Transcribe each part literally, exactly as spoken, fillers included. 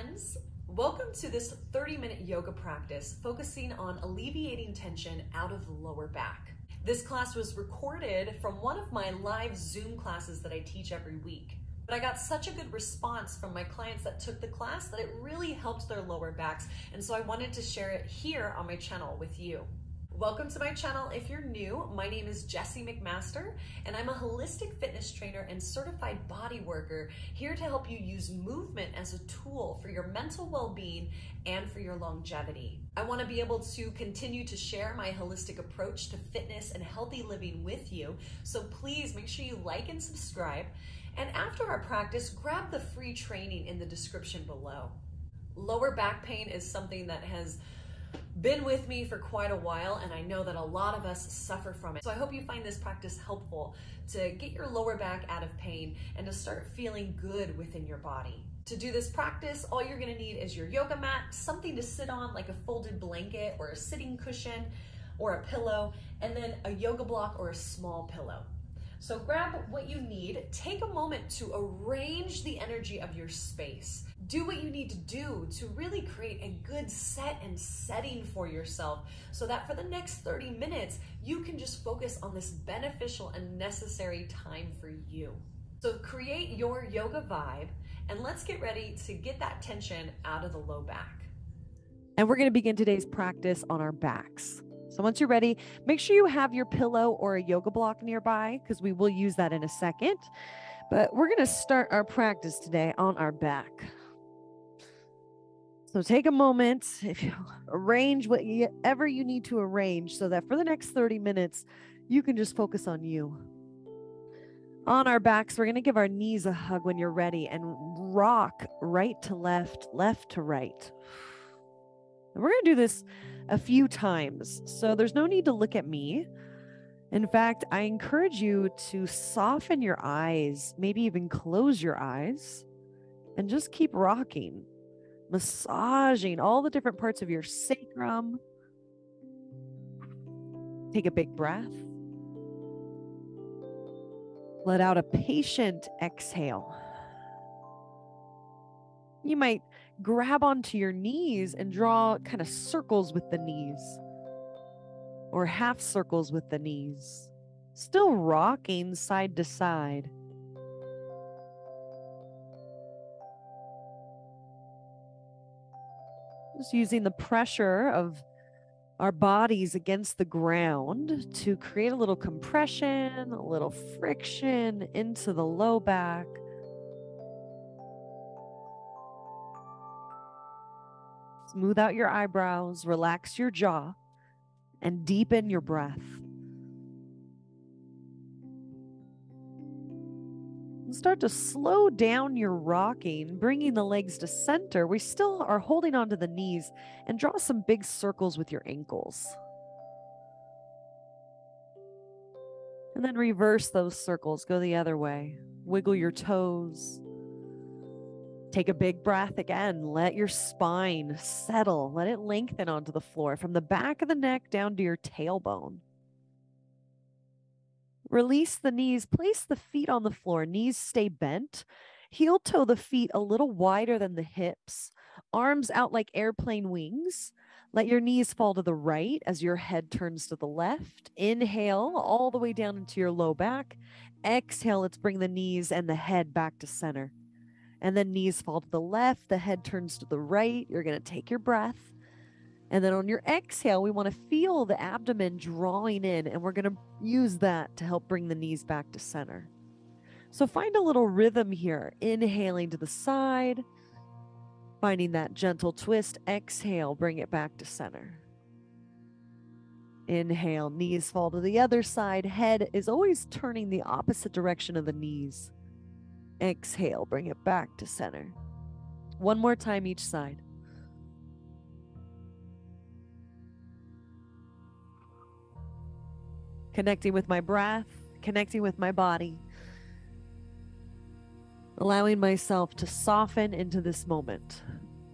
friends. Welcome to this thirty minute yoga practice focusing on alleviating tension out of the lower back. This class was recorded from one of my live Zoom classes that I teach every week. But I got such a good response from my clients that took the class that it really helped their lower backs, and so I wanted to share it here on my channel with you. Welcome to my channel if you're new. My name is Jessi McMaster, and I'm a holistic fitness trainer and certified body worker here to help you use movement as a tool for your mental well-being and for your longevity. I want to be able to continue to share my holistic approach to fitness and healthy living with you, so please make sure you like and subscribe. And after our practice, grab the free training in the description below. Lower back pain is something that has been with me for quite a while, and I know that a lot of us suffer from it. So I hope you find this practice helpful to get your lower back out of pain and to start feeling good within your body. To do this practice, all you're gonna need is your yoga mat, something to sit on like a folded blanket or a sitting cushion or a pillow, and then a yoga block or a small pillow. So grab what you need, take a moment to arrange the energy of your space. Do what you need to do to really create a good set and setting for yourself so that for the next thirty minutes, you can just focus on this beneficial and necessary time for you. So create your yoga vibe and let's get ready to get that tension out of the low back. And we're going to begin today's practice on our backs. So once you're ready, make sure you have your pillow or a yoga block nearby because we will use that in a second. But we're going to start our practice today on our back. So take a moment, if you arrange whatever you need to arrange so that for the next thirty minutes, you can just focus on you. On our backs, we're going to give our knees a hug when you're ready and rock right to left, left to right. And we're going to do this a few times, so there's no need to look at me. In fact, I encourage you to soften your eyes, maybe even close your eyes, and just keep rocking, massaging all the different parts of your sacrum. Take a big breath. Let out a patient exhale. You might grab onto your knees and draw kind of circles with the knees or half circles with the knees, still rocking side to side. Just using the pressure of our bodies against the ground to create a little compression, a little friction into the low back. Smooth out your eyebrows, relax your jaw, and deepen your breath. And start to slow down your rocking, bringing the legs to center. We still are holding onto the knees, and draw some big circles with your ankles. And then reverse those circles, go the other way. Wiggle your toes. Take a big breath again. Let your spine settle. Let it lengthen onto the floor from the back of the neck down to your tailbone. Release the knees. Place the feet on the floor. Knees stay bent. Heel toe the feet a little wider than the hips. Arms out like airplane wings. Let your knees fall to the right as your head turns to the left. Inhale all the way down into your low back. Exhale, let's bring the knees and the head back to center. And then knees fall to the left, the head turns to the right. You're going to take your breath. And then on your exhale, we want to feel the abdomen drawing in, and we're going to use that to help bring the knees back to center. So find a little rhythm here. Inhaling to the side, finding that gentle twist. Exhale, bring it back to center. Inhale, knees fall to the other side. Head is always turning the opposite direction of the knees. Exhale, bring it back to center. One more time each side. Connecting with my breath, connecting with my body. Allowing myself to soften into this moment.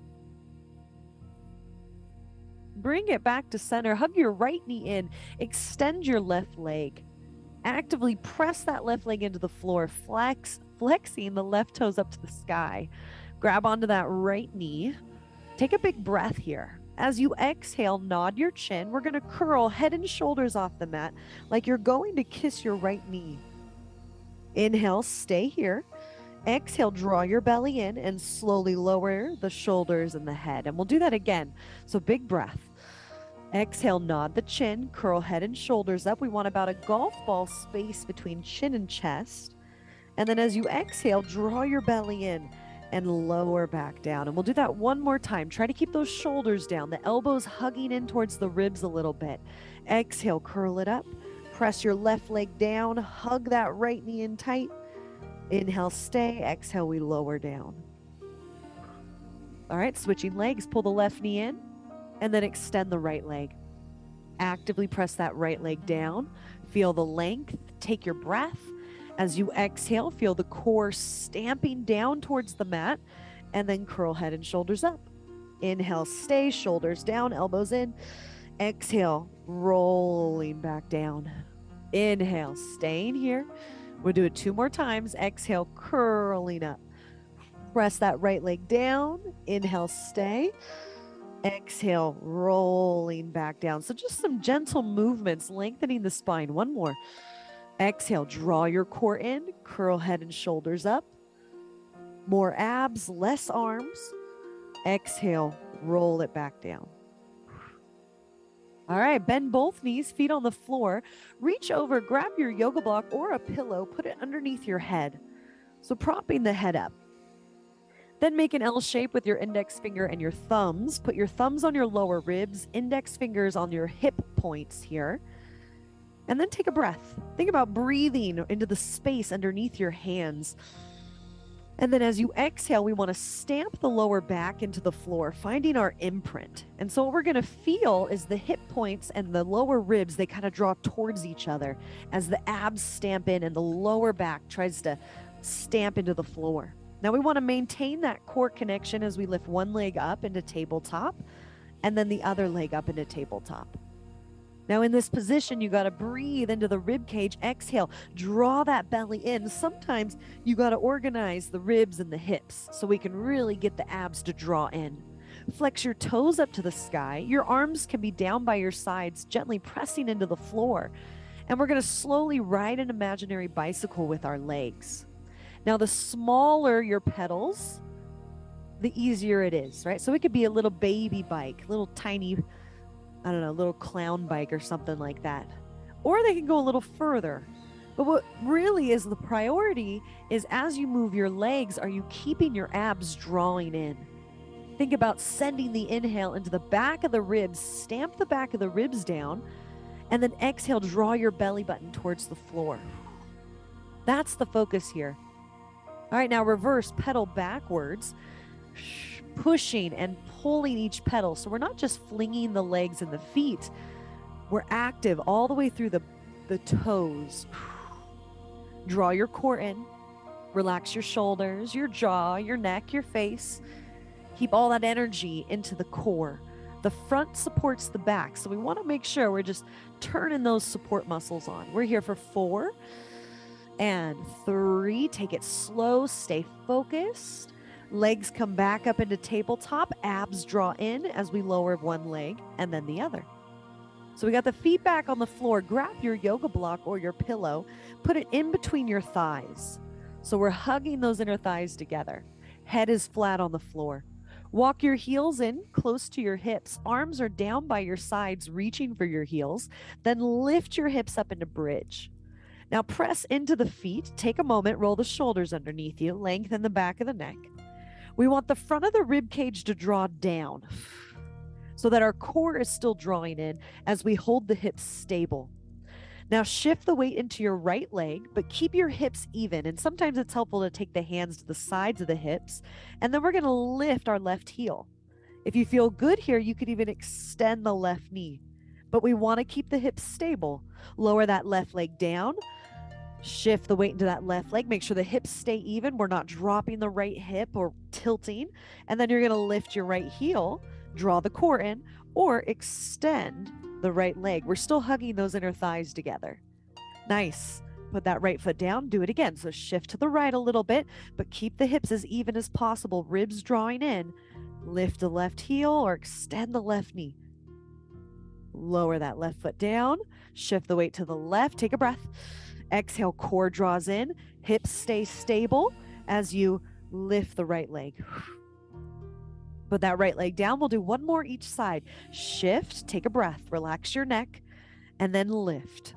Bring it back to center. Hug your right knee in. Extend your left leg. Actively press that left leg into the floor. Flex, flexing the left toes up to the sky. Grab onto that right knee. Take a big breath here. As you exhale, nod your chin. We're going to curl head and shoulders off the mat like you're going to kiss your right knee. Inhale, stay here. Exhale, draw your belly in and slowly lower the shoulders and the head. And we'll do that again. So big breath. Exhale, nod the chin, curl head and shoulders up. We want about a golf ball space between chin and chest. And then as you exhale, draw your belly in and lower back down. And we'll do that one more time. Try to keep those shoulders down, the elbows hugging in towards the ribs a little bit. Exhale, curl it up. Press your left leg down, hug that right knee in tight. Inhale, stay. Exhale, we lower down. All right, switching legs. Pull the left knee in and then extend the right leg. Actively press that right leg down. Feel the length. Take your breath. As you exhale, feel the core stamping down towards the mat and then curl head and shoulders up. Inhale, stay, shoulders down, elbows in. Exhale, rolling back down. Inhale, staying here. We'll do it two more times. Exhale, curling up. Press that right leg down. Inhale, stay. Exhale, rolling back down. So just some gentle movements, lengthening the spine. One more. Exhale, draw your core in, curl head and shoulders up. More abs, less arms. Exhale, roll it back down. All right, bend both knees, feet on the floor. Reach over, grab your yoga block or a pillow, put it underneath your head. So propping the head up. Then make an L shape with your index finger and your thumbs. Put your thumbs on your lower ribs, index fingers on your hip points here. And then take a breath. Think about breathing into the space underneath your hands. And then as you exhale, we want to stamp the lower back into the floor, finding our imprint. And so what we're going to feel is the hip points and the lower ribs, they kind of draw towards each other as the abs stamp in and the lower back tries to stamp into the floor. Now we want to maintain that core connection as we lift one leg up into tabletop and then the other leg up into tabletop. Now in this position, you got to breathe into the rib cage, exhale, draw that belly in. Sometimes you got to organize the ribs and the hips so we can really get the abs to draw in. Flex your toes up to the sky. Your arms can be down by your sides, gently pressing into the floor. And we're going to slowly ride an imaginary bicycle with our legs. Now the smaller your pedals, the easier it is, right? So it could be a little baby bike, little tiny I don't know, a little clown bike or something like that. Or they can go a little further. But what really is the priority is as you move your legs, are you keeping your abs drawing in? Think about sending the inhale into the back of the ribs, stamp the back of the ribs down, and then exhale, draw your belly button towards the floor. That's the focus here. All right, now reverse, pedal backwards, pushing and pulling each pedal. So we're not just flinging the legs and the feet. We're active all the way through the, the toes. Draw your core in. Relax your shoulders, your jaw, your neck, your face. Keep all that energy into the core. The front supports the back. So we want to make sure we're just turning those support muscles on. We're here for four and three. Take it slow. Stay focused. Legs come back up into tabletop. Abs draw in as we lower one leg and then the other. So we got the feet back on the floor. Grab your yoga block or your pillow. Put it in between your thighs. So we're hugging those inner thighs together. Head is flat on the floor. Walk your heels in close to your hips. Arms are down by your sides, reaching for your heels. Then lift your hips up into bridge. Now press into the feet. Take a moment. Roll the shoulders underneath you. Lengthen the back of the neck. We want the front of the rib cage to draw down so that our core is still drawing in as we hold the hips stable. Now shift the weight into your right leg, but keep your hips even. And sometimes it's helpful to take the hands to the sides of the hips. And then we're going to lift our left heel. If you feel good here, you could even extend the left knee. But we want to keep the hips stable. Lower that left leg down. Shift the weight into that left leg. Make sure the hips stay even. We're not dropping the right hip or tilting. And then you're going to lift your right heel, draw the core in, or extend the right leg. We're still hugging those inner thighs together. Nice. Put that right foot down. Do it again. So shift to the right a little bit, but keep the hips as even as possible. Ribs drawing in. Lift the left heel or extend the left knee. Lower that left foot down. Shift the weight to the left. Take a breath. Exhale, core draws in. Hips stay stable as you lift the right leg. Put that right leg down. We'll do one more each side. Shift, take a breath, relax your neck, and then lift.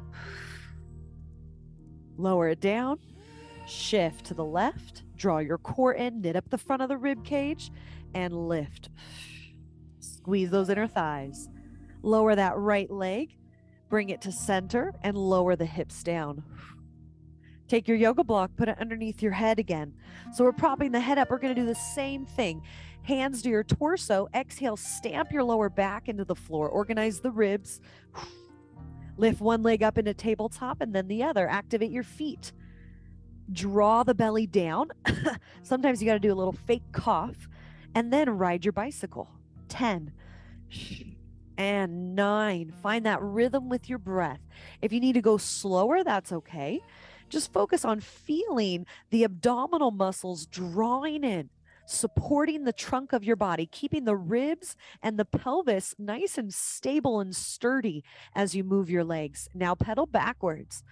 Lower it down. Shift to the left. Draw your core in, knit up the front of the rib cage, and lift. Squeeze those inner thighs. Lower that right leg. Bring it to center and lower the hips down. Take your yoga block, put it underneath your head again. So we're propping the head up. We're going to do the same thing. Hands to your torso. Exhale, stamp your lower back into the floor. Organize the ribs. Lift one leg up into tabletop and then the other. Activate your feet. Draw the belly down. Sometimes you got to do a little fake cough and then ride your bicycle. ten and nine. Find that rhythm with your breath. If you need to go slower, that's okay. Just focus on feeling the abdominal muscles drawing in, supporting the trunk of your body, keeping the ribs and the pelvis nice and stable and sturdy as you move your legs. Now pedal backwards.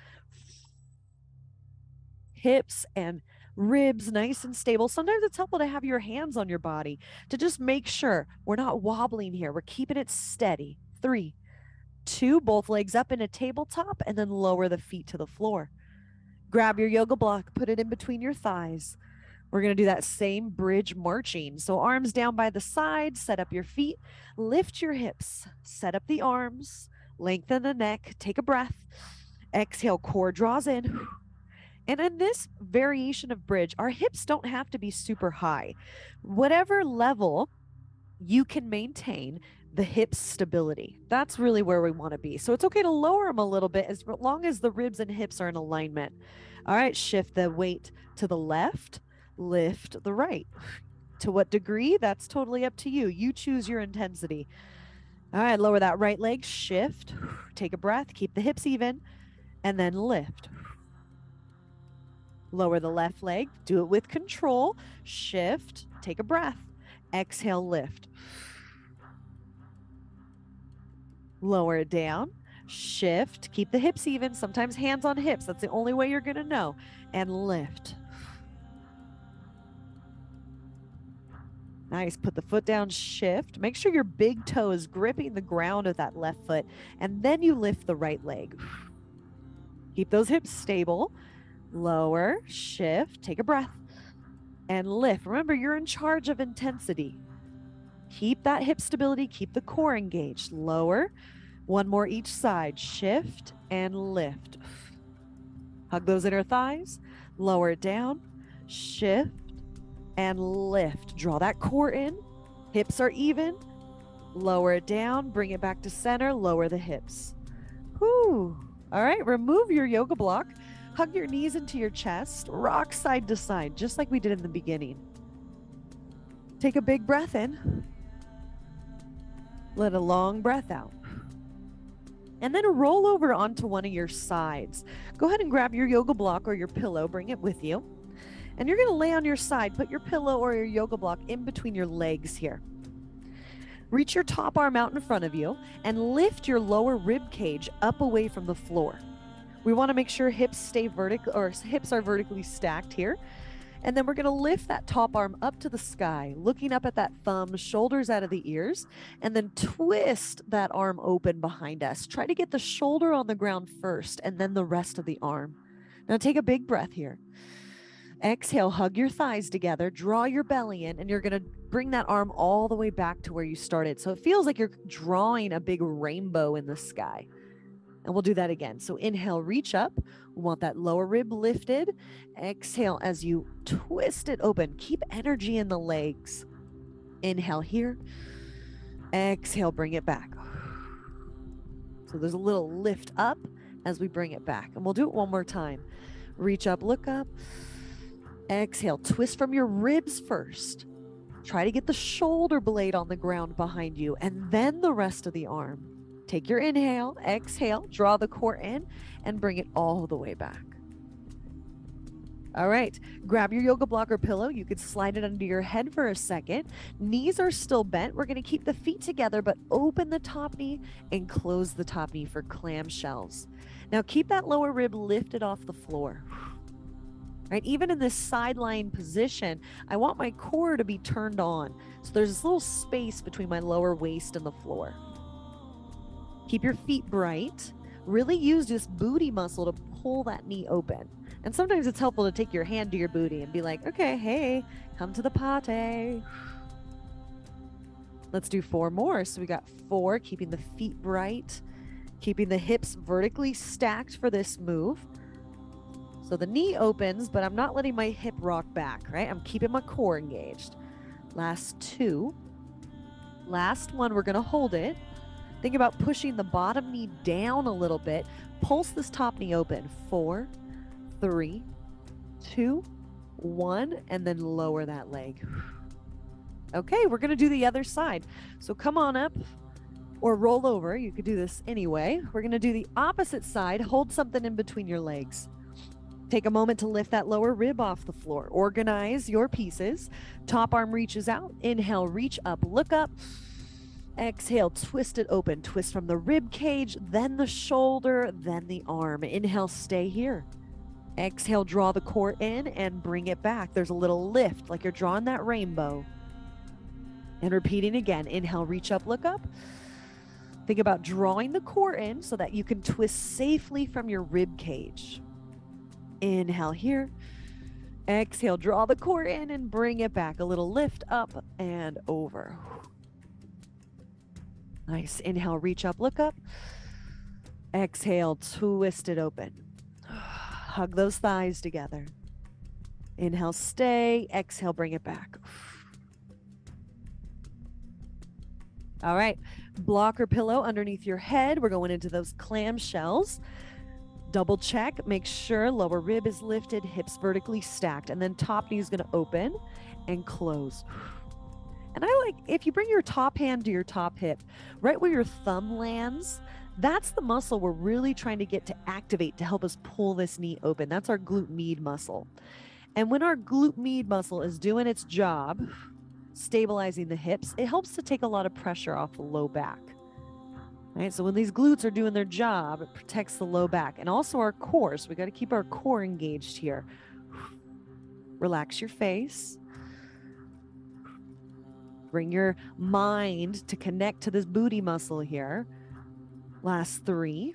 Hips and ribs nice and stable. Sometimes it's helpful to have your hands on your body to just make sure we're not wobbling here. We're keeping it steady. Three, two, both legs up in a tabletop and then lower the feet to the floor. Grab your yoga block, put it in between your thighs. We're going to do that same bridge marching. So arms down by the side, set up your feet, lift your hips, set up the arms, lengthen the neck, take a breath. Exhale, core draws in. And in this variation of bridge, our hips don't have to be super high. Whatever level you can maintain the hip stability. That's really where we want to be. So it's okay to lower them a little bit as long as the ribs and hips are in alignment. All right, shift the weight to the left, lift the right. To what degree? That's totally up to you. You choose your intensity. All right, lower that right leg, shift, take a breath, keep the hips even, and then lift. Lower the left leg, do it with control, shift, take a breath, exhale, lift. Lower it down, shift, keep the hips even, sometimes hands on hips, that's the only way you're gonna know, and lift. Nice, put the foot down, shift, make sure your big toe is gripping the ground of that left foot, and then you lift the right leg. Keep those hips stable, lower, shift, take a breath, and lift. Remember, you're in charge of intensity. Keep that hip stability, keep the core engaged. Lower, one more each side, shift and lift. Hug those inner thighs, lower it down, shift and lift. Draw that core in, hips are even, lower it down, bring it back to center, lower the hips. Whew. All right, remove your yoga block, hug your knees into your chest, rock side to side, just like we did in the beginning. Take a big breath in. Let a long breath out. And then roll over onto one of your sides. Go ahead and grab your yoga block or your pillow, bring it with you. And you're going to lay on your side, put your pillow or your yoga block in between your legs here. Reach your top arm out in front of you and lift your lower rib cage up away from the floor. We want to make sure hips stay vertical, or hips are vertically stacked here. And then we're going to lift that top arm up to the sky, looking up at that thumb, shoulders out of the ears, and then twist that arm open behind us. Try to get the shoulder on the ground first and then the rest of the arm. Now take a big breath here. Exhale, hug your thighs together, draw your belly in, and you're going to bring that arm all the way back to where you started. So it feels like you're drawing a big rainbow in the sky. And we'll do that again. So inhale, reach up. We want that lower rib lifted. Exhale as you twist it open. Keep energy in the legs. Inhale here. Exhale, bring it back. So there's a little lift up as we bring it back. And we'll do it one more time. Reach up, look up. Exhale, twist from your ribs first. Try to get the shoulder blade on the ground behind you and then the rest of the arm. Take your inhale, exhale, draw the core in, and bring it all the way back. All right, grab your yoga block or pillow. You could slide it under your head for a second. Knees are still bent. We're going to keep the feet together, but open the top knee and close the top knee for clamshells. Now keep that lower rib lifted off the floor. Right, even in this sideline position, I want my core to be turned on. So there's this little space between my lower waist and the floor. Keep your feet bright. Really use this booty muscle to pull that knee open. And sometimes it's helpful to take your hand to your booty and be like, okay, hey, come to the party. Let's do four more. So we got four, keeping the feet bright, keeping the hips vertically stacked for this move. So the knee opens, but I'm not letting my hip rock back, right? I'm keeping my core engaged. Last two. Last one, we're gonna hold it. Think about pushing the bottom knee down a little bit. Pulse this top knee open. Four, three, two, one, and then lower that leg. Okay, we're gonna do the other side. So come on up or roll over. You could do this anyway. We're gonna do the opposite side. Hold something in between your legs. Take a moment to lift that lower rib off the floor. Organize your pieces. Top arm reaches out. Inhale, reach up, look up. Exhale, twist it open. Twist from the rib cage, then the shoulder, then the arm. Inhale, stay here. Exhale, draw the core in and bring it back. There's a little lift, like you're drawing that rainbow. And repeating again. Inhale, reach up, look up. Think about drawing the core in so that you can twist safely from your rib cage. Inhale here. Exhale, draw the core in and bring it back. A little lift up and over. Nice. Inhale, reach up, look up. Exhale, twist it open. Hug those thighs together. Inhale, stay. Exhale, bring it back. All right. Block or pillow underneath your head. We're going into those clamshells. Double check. Make sure lower rib is lifted, hips vertically stacked, and then top knee is going to open and close. And I like, if you bring your top hand to your top hip, right where your thumb lands, that's the muscle we're really trying to get to activate to help us pull this knee open. That's our glute med muscle. And when our glute med muscle is doing its job, stabilizing the hips, it helps to take a lot of pressure off the low back. Right? So when these glutes are doing their job, it protects the low back and also our core. So we got to keep our core engaged here. Relax your face. Bring your mind to connect to this booty muscle here. Last three.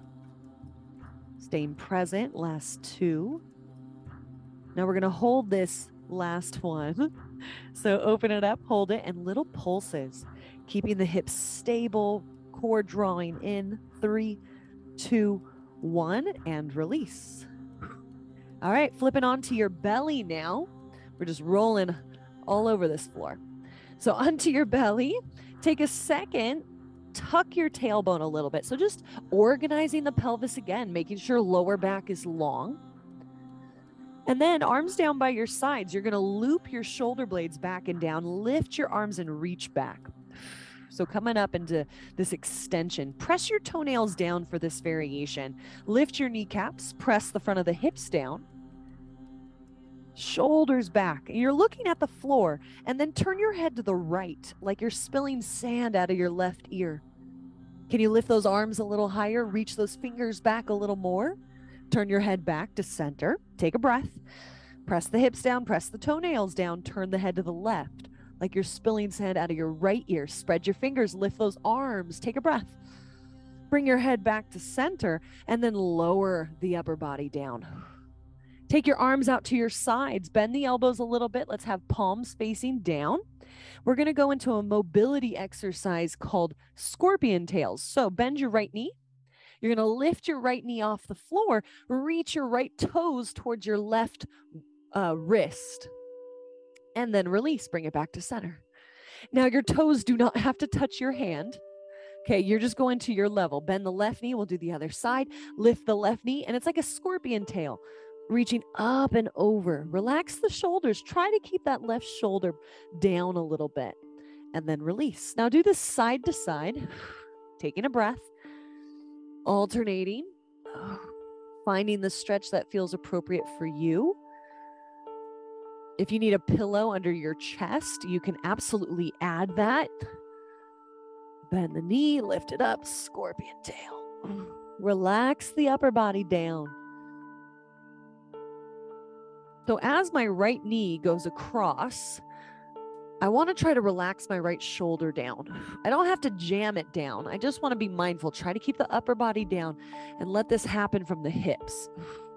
Staying present. Last two. Now we're going to hold this last one. So open it up, hold it, and little pulses. Keeping the hips stable, core drawing in. Three, two, one, and release. All right, flipping onto your belly now. We're just rolling all over this floor. So onto your belly, take a second, tuck your tailbone a little bit. So just organizing the pelvis again, making sure lower back is long. And then arms down by your sides. You're going to loop your shoulder blades back and down, lift your arms and reach back. So coming up into this extension, press your toenails down for this variation. Lift your kneecaps, press the front of the hips down. Shoulders back. And you're looking at the floor, and then turn your head to the right, like you're spilling sand out of your left ear. Can you lift those arms a little higher? Reach those fingers back a little more. Turn your head back to center. Take a breath. Press the hips down, press the toenails down, turn the head to the left, like you're spilling sand out of your right ear. Spread your fingers, lift those arms, take a breath. Bring your head back to center, and then lower the upper body down. Take your arms out to your sides. Bend the elbows a little bit. Let's have palms facing down. We're going to go into a mobility exercise called scorpion tails. So bend your right knee. You're going to lift your right knee off the floor. Reach your right toes towards your left uh, wrist. And then release. Bring it back to center. Now your toes do not have to touch your hand. Okay, you're just going to your level. Bend the left knee. We'll do the other side. Lift the left knee. And it's like a scorpion tail. Reaching up and over. Relax the shoulders. Try to keep that left shoulder down a little bit. And then release. Now do this side to side. Taking a breath. Alternating. Finding the stretch that feels appropriate for you. If you need a pillow under your chest, you can absolutely add that. Bend the knee, lift it up, scorpion tail. Relax the upper body down. So as my right knee goes across, I want to try to relax my right shoulder down. I don't have to jam it down. I just want to be mindful. Try to keep the upper body down and let this happen from the hips.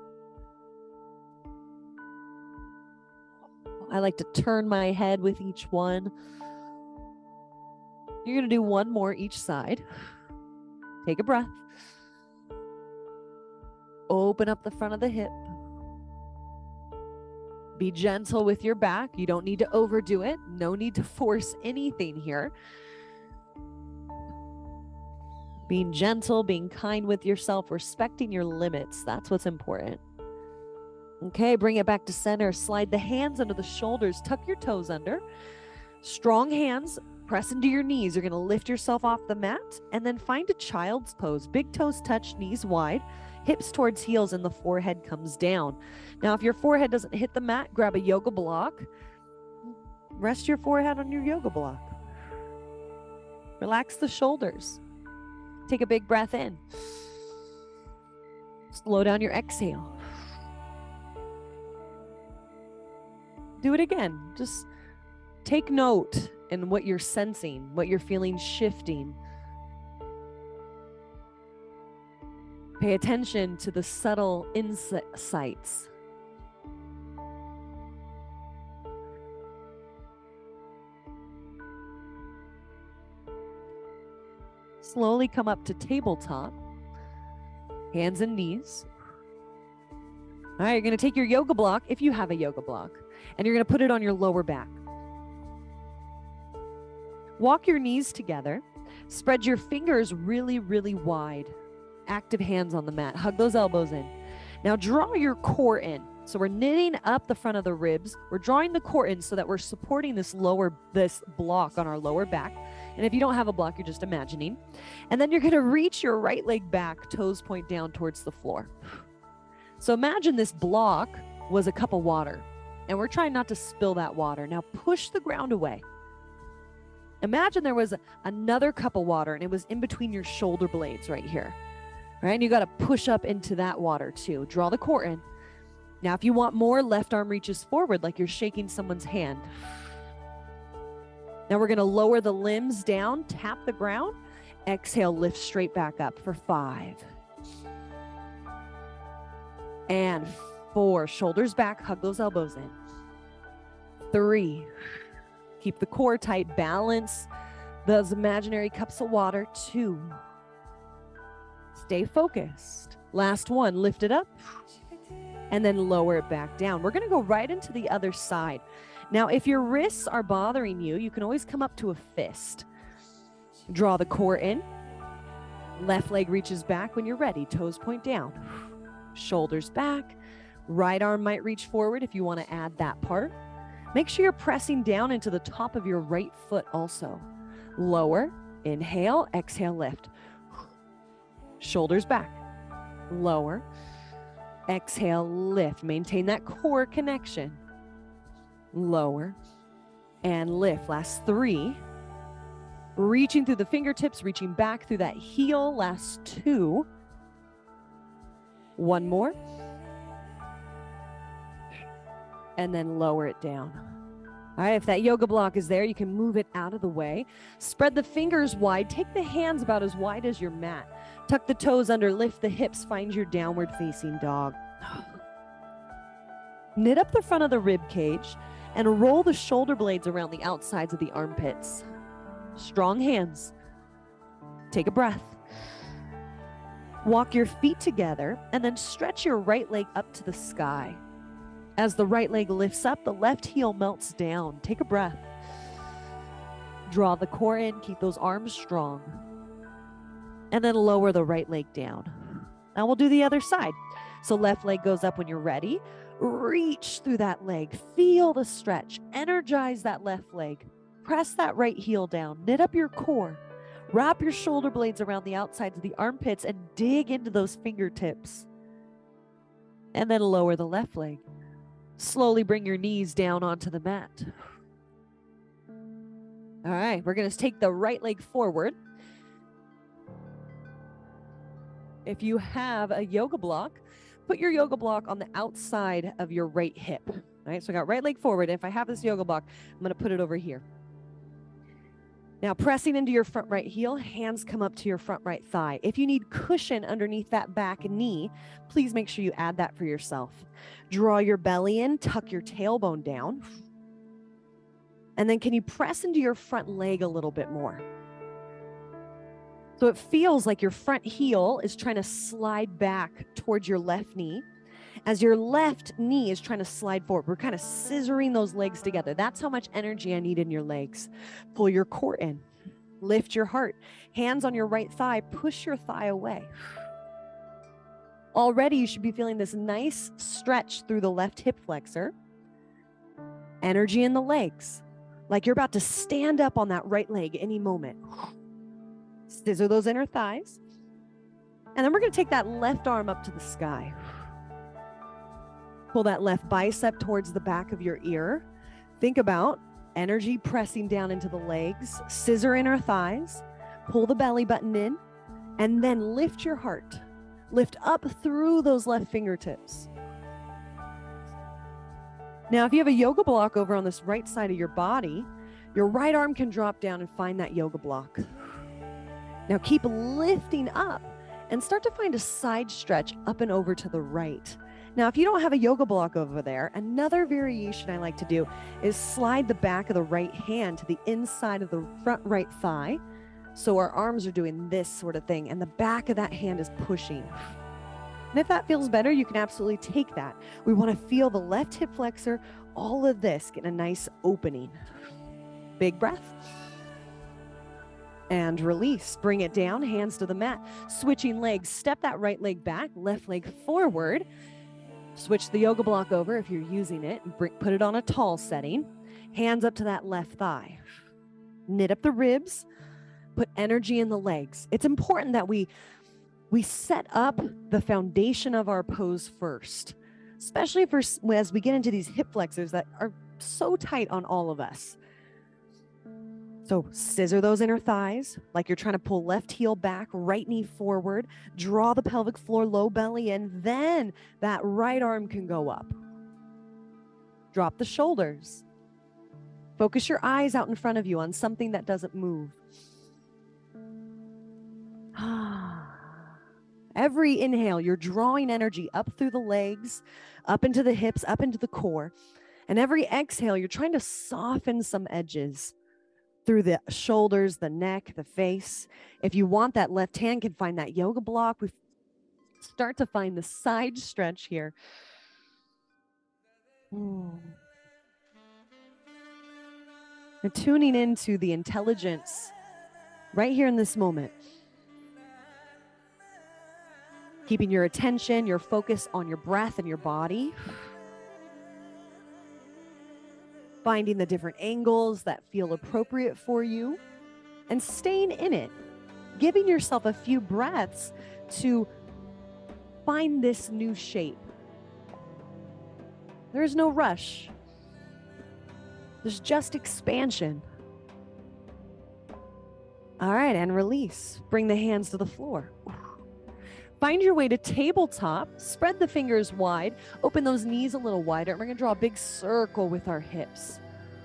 I like to turn my head with each one. You're going to do one more each side. Take a breath. Open up the front of the hip. Be gentle with your back. You don't need to overdo it. No need to force anything here. Being gentle, being kind with yourself, respecting your limits. That's what's important. Okay, bring it back to center. Slide the hands under the shoulders. Tuck your toes under. Strong hands. Press into your knees. You're going to lift yourself off the mat and then find a child's pose. Big toes touch, knees wide, hips towards heels, and the forehead comes down. Now, if your forehead doesn't hit the mat, grab a yoga block. Rest your forehead on your yoga block. Relax the shoulders. Take a big breath in. Slow down your exhale. Do it again. Just take note in what you're sensing, what you're feeling shifting. Pay attention to the subtle insights. Slowly come up to tabletop, hands and knees. All right, you're going to take your yoga block, if you have a yoga block, and you're going to put it on your lower back. Walk your knees together. Spread your fingers really, really wide. Active hands on the mat. Hug those elbows in. Now draw your core in. So we're knitting up the front of the ribs. We're drawing the core in so that we're supporting this lower, this block on our lower back. And if you don't have a block, you're just imagining. And then you're going to reach your right leg back, toes point down towards the floor. So imagine this block was a cup of water, and we're trying not to spill that water. Now push the ground away. Imagine there was a, another cup of water, and it was in between your shoulder blades right here. Right? And you got to push up into that water too. Draw the core in. Now, if you want more, left arm reaches forward like you're shaking someone's hand. Now we're going to lower the limbs down, tap the ground. Exhale, lift straight back up for five. And four. Shoulders back, hug those elbows in. Three. Keep the core tight, balance those imaginary cups of water. Two. Stay focused. Last one, lift it up and then lower it back down. We're going to go right into the other side. Now, if your wrists are bothering you, you can always come up to a fist. Draw the core in. Left leg reaches back when you're ready. Toes point down. Shoulders back. Right arm might reach forward if you want to add that part. Make sure you're pressing down into the top of your right foot also. Lower, inhale, exhale, lift. Shoulders back, lower, exhale, lift. Maintain that core connection. Lower and lift. Last three. Reaching through the fingertips, reaching back through that heel. Last two. One more. And then lower it down. All right, if that yoga block is there, you can move it out of the way. Spread the fingers wide. Take the hands about as wide as your mat. Tuck the toes under, lift the hips, find your downward facing dog. Knit up the front of the rib cage and roll the shoulder blades around the outsides of the armpits. Strong hands. Take a breath. Walk your feet together and then stretch your right leg up to the sky. As the right leg lifts up, the left heel melts down. Take a breath. Draw the core in, keep those arms strong. And then lower the right leg down. Now we'll do the other side. So left leg goes up when you're ready. Reach through that leg. Feel the stretch. Energize that left leg. Press that right heel down. Knit up your core. Wrap your shoulder blades around the outsides of the armpits and dig into those fingertips. And then lower the left leg. Slowly bring your knees down onto the mat. All right, we're going to take the right leg forward. If you have a yoga block, put your yoga block on the outside of your right hip. All right, so I got right leg forward. If I have this yoga block, I'm going to put it over here. Now, pressing into your front right heel, hands come up to your front right thigh. If you need cushion underneath that back knee, please make sure you add that for yourself. Draw your belly in, tuck your tailbone down. And then can you press into your front leg a little bit more? So it feels like your front heel is trying to slide back towards your left knee as your left knee is trying to slide forward. We're kind of scissoring those legs together. That's how much energy I need in your legs. Pull your core in. Lift your heart. Hands on your right thigh. Push your thigh away. Already you should be feeling this nice stretch through the left hip flexor. Energy in the legs. Like you're about to stand up on that right leg any moment. Scissor those inner thighs. And then we're going to take that left arm up to the sky. Pull that left bicep towards the back of your ear. Think about energy pressing down into the legs. Scissor inner thighs. Pull the belly button in. And then lift your heart. Lift up through those left fingertips. Now, if you have a yoga block over on this right side of your body, your right arm can drop down and find that yoga block. Now keep lifting up and start to find a side stretch up and over to the right. Now, if you don't have a yoga block over there, another variation I like to do is slide the back of the right hand to the inside of the front right thigh. So our arms are doing this sort of thing and the back of that hand is pushing. And if that feels better, you can absolutely take that. We want to feel the left hip flexor, all of this, get a nice opening. Big breath. And release. Bring it down, hands to the mat. Switching legs, step that right leg back, left leg forward. Switch the yoga block over if you're using it. Bring, put it on a tall setting. Hands up to that left thigh. Knit up the ribs. Put energy in the legs. It's important that we We set up the foundation of our pose first, especially for as we get into these hip flexors that are so tight on all of us. So scissor those inner thighs like you're trying to pull left heel back, right knee forward, draw the pelvic floor, low belly in, then that right arm can go up. Drop the shoulders. Focus your eyes out in front of you on something that doesn't move. Every inhale, you're drawing energy up through the legs, up into the hips, up into the core. And every exhale, you're trying to soften some edges through the shoulders, the neck, the face. If you want, that left hand can find that yoga block. We start to find the side stretch here. Mm. And tuning into the intelligence right here in this moment. Keeping your attention, your focus on your breath and your body. Finding the different angles that feel appropriate for you and staying in it. Giving yourself a few breaths to find this new shape. There is no rush. There's just expansion. All right, and release. Bring the hands to the floor. Find your way to tabletop, spread the fingers wide, open those knees a little wider, and we're gonna draw a big circle with our hips.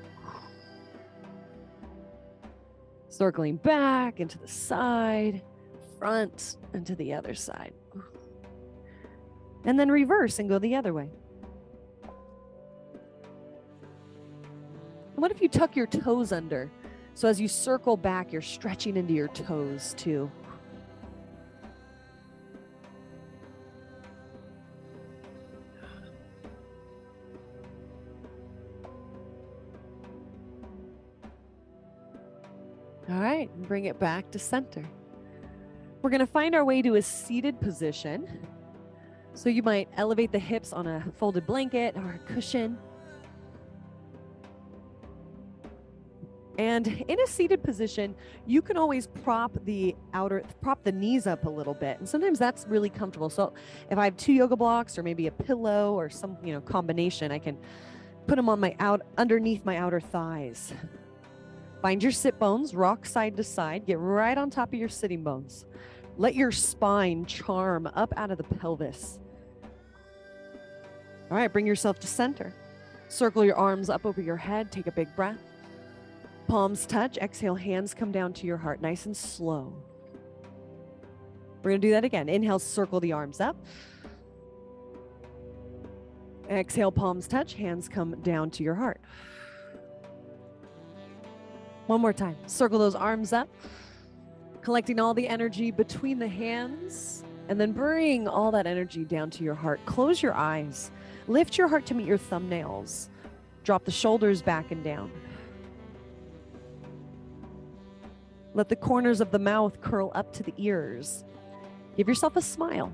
Circling back and to the side, front and to the other side. And then reverse and go the other way. What if you tuck your toes under? So as you circle back, you're stretching into your toes too. All right, bring it back to center. We're going to find our way to a seated position. So you might elevate the hips on a folded blanket or a cushion. And in a seated position, you can always prop the outer, prop the knees up a little bit. And sometimes that's really comfortable. So if I have two yoga blocks or maybe a pillow or some, you know, combination, I can put them on my out, underneath my outer thighs. Find your sit bones, rock side to side, get right on top of your sitting bones. Let your spine charm up out of the pelvis. All right, bring yourself to center. Circle your arms up over your head, take a big breath. Palms touch, exhale, hands come down to your heart, nice and slow. We're gonna do that again. Inhale, circle the arms up. Exhale, palms touch, hands come down to your heart. One more time, circle those arms up, collecting all the energy between the hands, and then bring all that energy down to your heart. Close your eyes, lift your heart to meet your thumbnails. Drop the shoulders back and down. Let the corners of the mouth curl up to the ears. Give yourself a smile.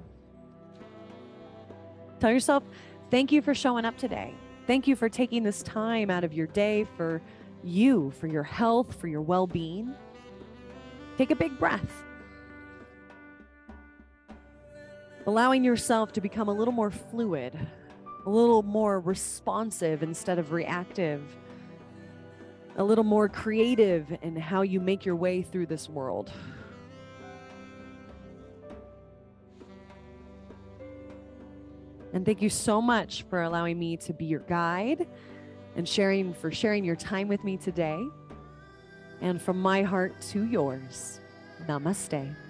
Tell yourself, thank you for showing up today. Thank you for taking this time out of your day for you, for your health, for your well-being. Take a big breath. Allowing yourself to become a little more fluid, a little more responsive instead of reactive, a little more creative in how you make your way through this world. And thank you so much for allowing me to be your guide and sharing for sharing your time with me today. And from my heart to yours, namaste.